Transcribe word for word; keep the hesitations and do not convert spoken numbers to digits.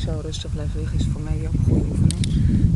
zo rustig blijft liggen is voor mij ook een goede oefening.